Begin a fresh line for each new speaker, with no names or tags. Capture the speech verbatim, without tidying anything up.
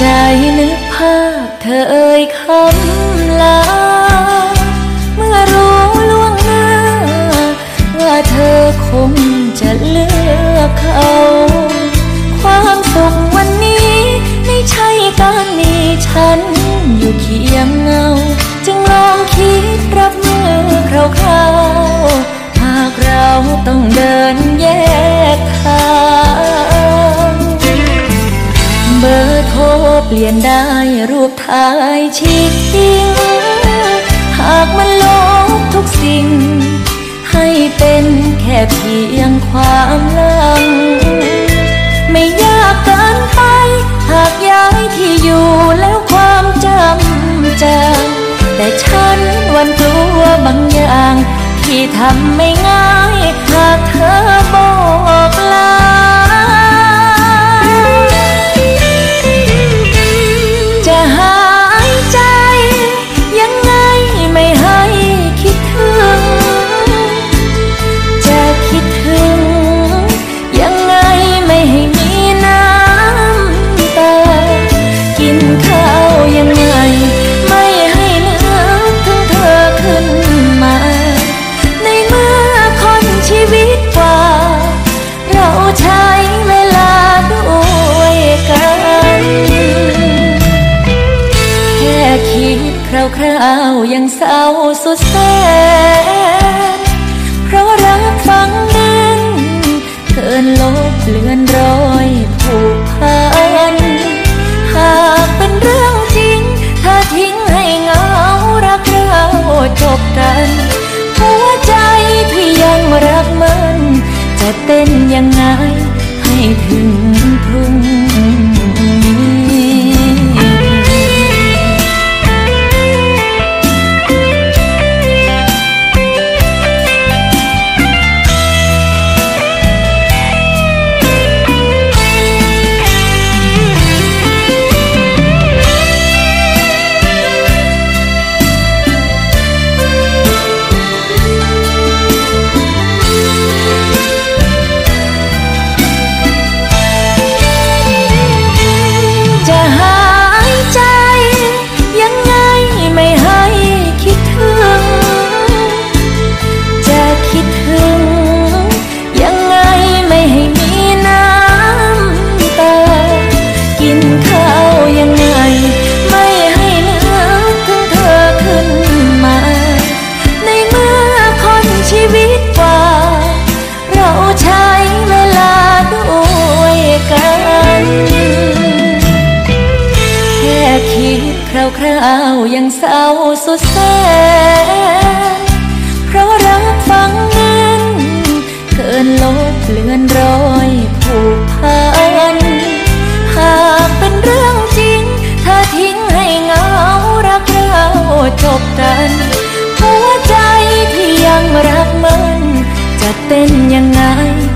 ใจนึกภาพเธอเอ่ยคำลาเมื่อรู้ล่วงหน้าว่าเธอคงจะเลือกเขาความสุขวันนี้ไม่ใช่การมีฉันอยู่เคียงเงาจึงลองคิดรับมือคราวๆหากเราต้องเดินแยกทางเบอร์โทรเปลี่ยนได้รูปถ่ายชีกทิ้งหากมันลบทุกสิ่งให้เป็นแค่เพียงความลังไม่ยากเกินไปหากย้ายที่อยู่แล้วความจำจางแต่ฉันหวั่นกลัวบางอย่างที่ทำไม่ง่ายหากเธอบอกลาจะหายใจยังไงไม่ให้คิดถึงจะคิดถึงยังไงไม่ให้มีน้ำตากินข้าวยังไงไม่ให้นึกถึงเธอขึ้นมาในเมื่อคนชีวิตกว่าเราใช้เวลาด้วยกันแค่คิดคราวๆยังเศร้าสุดแสนเพราะรักฝังแน่นเกินลบเลือนรอยผูกพันหากเป็นเรื่องจริงถ้าทิ้งให้เหงารักเราจบกันหัวใจที่ยังรักมันจะเต้นยังไงให้ถึงพรุ่งคราวๆยังเศร้าสุดแสนเพราะรักฝังแน่นเกินลบเลือนรอยผูกพันหากเป็นเรื่องจริงถ้าทิ้งให้เหงารักเราจบกันหัวใจที่ยังรักมันจะเป็นยังไง